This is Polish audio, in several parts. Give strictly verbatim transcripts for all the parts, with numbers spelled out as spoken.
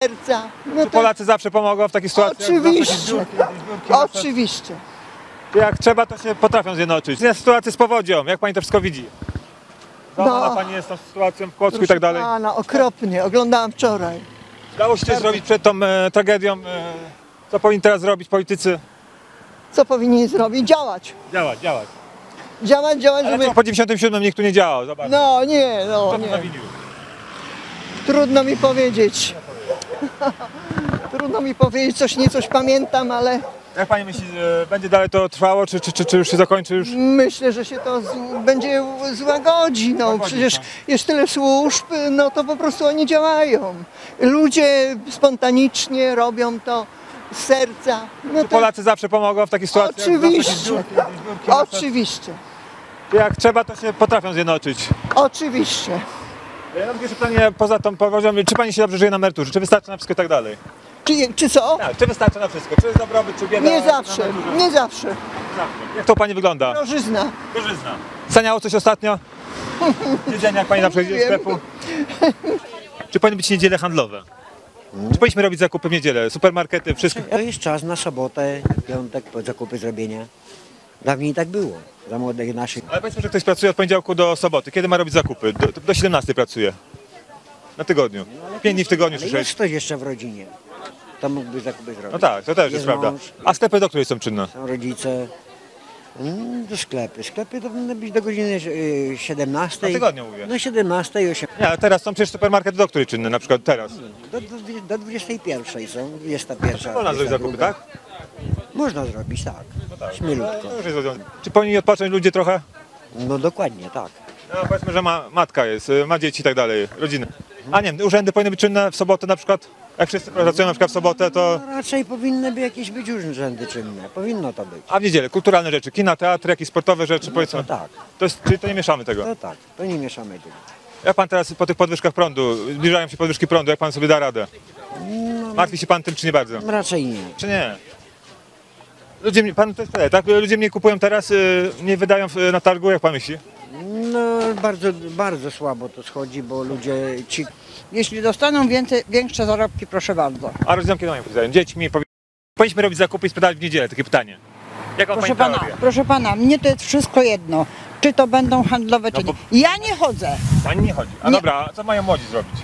serca. No Czy Polacy zawsze pomogą w takich sytuacjach? Oczywiście. Oczywiście. Jak trzeba, to się potrafią zjednoczyć. Jest sytuacja z powodzią, jak pani to wszystko widzi? Zadana No. pani jest tą sytuacją w Kłodzku i tak dalej. Pana, okropnie. Oglądałam wczoraj. Dało się coś zrobić przed tą e, tragedią? E, co powinni teraz zrobić politycy? Co powinni zrobić? Działać. Działać, działać. Działać, działać, Ale żeby... co po dziewięćdziesiątym siódmym nikt tu nie działał, zobacz. No nie, no Kto tu nie. zawinił? Trudno mi powiedzieć. Trudno mi powiedzieć, coś nie coś pamiętam, ale Jak pani myśli, e, będzie dalej to trwało, czy, czy, czy, czy już się zakończy już? myślę, że się to z, będzie złagodzi. No Złagodzi, przecież tak. jest tyle służb, no to po prostu oni działają. Ludzie spontanicznie robią to z serca. No Czy to Polacy zawsze pomogą w takich sytuacjach? Zawsze jakieś oczywiście. zbiórki, jakieś zbiórki na przykład. Oczywiście. Jak trzeba, to się potrafią zjednoczyć. Oczywiście. Ja mam jeszcze pytanie poza tą powodzią, czy pani się dobrze żyje na emeryturze? Czy wystarczy na wszystko i tak dalej? Czy, czy co? Tak, czy wystarczy na wszystko? Czy jest dobrobyt, czy bieda? Nie na zawsze, emeryturze? nie zawsze. Zawsze. Jak to u pani wygląda? Drożyzna. Drożyzna. Staniało coś ostatnio? Jedzenie, jak pani na przykład idzie do wiem. sklepu? Czy powinny być niedziele handlowe? Czy powinniśmy robić zakupy w niedzielę? Supermarkety, wszystko? To jest czas na sobotę, piątek, po zakupy zrobienia. Dawniej tak było, za młodych naszych. Ale powiedzmy, że ktoś pracuje od poniedziałku do soboty. Kiedy ma robić zakupy? Do, do siedemnastej pracuje. Na tygodniu. Pięć dni w tygodniu czy Ale sześć. jest ktoś jeszcze w rodzinie, to mógłby zakupy zrobić. No tak, to też jest, Jest prawda. mąż. A sklepy do której są czynne? Są rodzice, mm, do sklepy. Sklepy to powinny być do godziny y, siedemnastej. Na tygodniu mówię. Do siedemnastej, osiemnastej. Nie, ale teraz są przecież supermarkety do której czynne, na przykład teraz. Do, do, do dwudziestej pierwszej są, dwudziesta pierwsza. Można zrobić zakupy, druga. tak? Można zrobić, tak. tak. Śmielutko. To już jest rozwiązane. Czy powinni odpocząć ludzie trochę? No dokładnie, tak. No powiedzmy, że ma, matka jest, y, ma dzieci i tak dalej, rodziny. A nie wiem, urzędy powinny być czynne w sobotę na przykład? Jak wszyscy pracują na przykład w sobotę, to... No, raczej powinny by jakieś być urzędy czynne, powinno to być. A w niedzielę, kulturalne rzeczy, kina, teatr, jakieś sportowe rzeczy, No powiedzmy. to tak, To jest, czyli to nie mieszamy tego. to tak, to nie mieszamy tego. Jak pan teraz po tych podwyżkach prądu, zbliżają się podwyżki prądu, jak pan sobie da radę? Martwi się pan tym, czy nie bardzo? Raczej nie. Czy nie? Ludzie, mnie- pan to jest tak? Ludzie mnie kupują teraz, y, nie wydają w- na targu, jak pan myśli? No bardzo, bardzo słabo to schodzi, bo ludzie ci... Jeśli dostaną więcej, większe zarobki, proszę bardzo. A rodzinom kiedy mają wydają? Dziećmi, powie... Powinniśmy robić zakupy i sprzedawać w niedzielę, takie pytanie. Jak on Proszę pani pana, to robi? proszę pana, mnie to jest wszystko jedno. Czy to będą handlowe, czy No nie. Ja nie chodzę. Pani nie chodzi. A Nie. dobra, a co mają młodzi zrobić?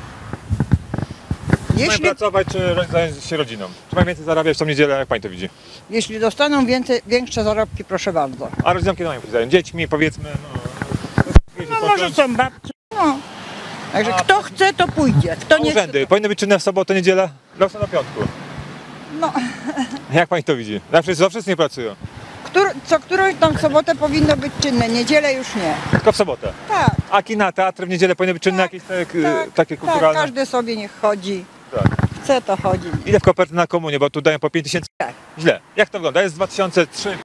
Mają Jeśli, pracować, czy ro- zająć się rodziną? Czy mają więcej zarabiać w tą niedzielę, jak pani to widzi? jeśli dostaną więcej, większe zarobki, proszę bardzo. A rodzinom kiedy mają wydają? Dziećmi, powiedzmy, no... No może są babci. No. Także A, kto chce, to pójdzie. Kto A nie urzędy chce, powinny być czynne w sobotę, niedzielę? Dla do piątku. to... No. Jak pani to widzi? Na wszyscy, wszyscy nie pracują. Któr, co którąś tam sobotę powinno być czynne, niedzielę już nie. Tylko w sobotę. Tak, A kina, teatry w niedzielę powinny być czynne, jakieś tak, tak, takie tak, kulturalne? każdy sobie niech chodzi. Tak. Chce, to chodzi. Ile w koperty na komunie, bo tu dają po pięć tysięcy? Tak. Źle. Jak to wygląda? Jest dwa tysiące trzy.